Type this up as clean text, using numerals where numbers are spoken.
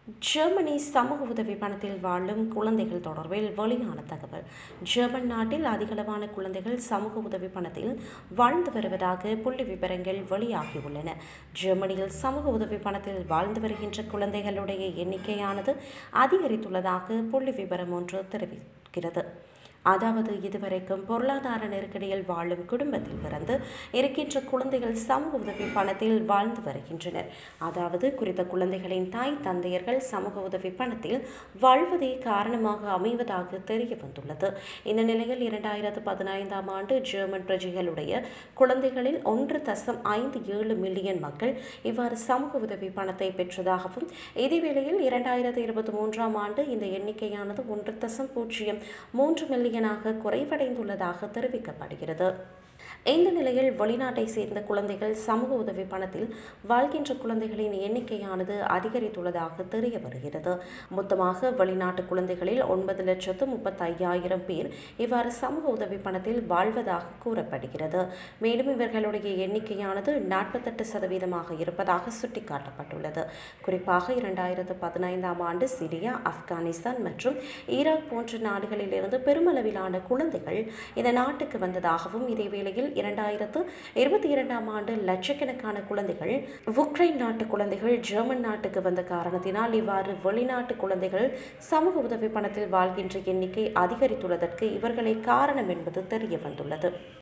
Germany சமூக உதவி பணத்தில் வாழும் குழந்தைகள் தொடர்பில் வெளியான தகவல். ஜெர்மன் நாட்டில் அதிகளவான குழந்தைகள் சமூக உதவி பணத்தில் வாழ்ந்து வருவதாக புள்ளி விவரங்கள் வெளியாகியுள்ளன. ஜெர்மனியில் சமூக உதவி பணத்தில் வாழ்ந்து வருகின்ற குழந்தைகளுடைய எண்ணிக்கையானது அதிகரித்துள்ளதாக புள்ளி விவரம் ஒன்று தெரிவிக்கிறது. அதாவது இதுவரைக்கும் பொருளாதார நெருக்கடியில் வாழும் குடும்பத்தில் பிறந்து இருக்கின்ற குழந்தைகள் சமூக உதவி பணத்தில் வாழ்ந்து வருகின்றனர். அதாவது குறித்த குழந்தைகளின் தாய் தந்தையர்கள் சமூக உதவி பணத்தில் வாழ்வதே காரணமாக அமைவதாக தெரிய வந்துள்ளது. இந்த நிலையில் 2015 ஆண்டு ஜெர்மன் பிரஜைகளுடைய குழந்தைகளில் 1.57 மில்லியன் மக்கள் இவ்வாறு சமூக உதவி பணத்தை பெற்றதாகவும், இதேவேளையில் 2023 ஆண்டு இந்த எண்ணிக்கையானது 1.03 மில்லியன் குறைவடைந்துள்ளதாக தெரிவிக்கப்படுகிறது. இந்த நிலையில் வெளிநாட்டை சேர்ந்த குழந்தைகள் சமூக உதவி பணத்தில் வாழ்கின்ற குழந்தைகளின் எண்ணிக்கையானது அதிகரித்துள்ளதாக தெரிய வருகிறது. மொத்தமாக வெளிநாட்டு குழந்தைகளில் 9,35,000 பேர் இவ்வாறு சமூக உதவி பணத்தில் வாழ்வதாக கூறப்படுகிறது. மேலும் இவர்களுடைய எண்ணிக்கையானது 48% இருப்பதாக சுட்டிக்காட்டப்பட்டுள்ளது. குறிப்பாக 2015 ஆண்டு சிரியா, ஆப்கானிஸ்தான் மற்றும் ஈராக் போன்ற நாடுகளில் இருந்து பெருமளவிலான குழந்தைகள் இந்த நாட்டுக்கு வந்ததாகவும், இதேவேளை 2022 ஆண்டு லட்சக்கணக்கான குழந்தைகள் உக்ரைன் நாட்டு குழந்தைகள் ஜெர்மன் நாட்டுக்கு வந்த காரணத்தினால் இவ்வாறு வெளிநாட்டு குழந்தைகள் சமூக உதவி பணத்தில் வாழ்கின்ற எண்ணிக்கை அதிகரித்துள்ளதற்கு இவர்களே காரணம் என்பது தெரிய வந்துள்ளது.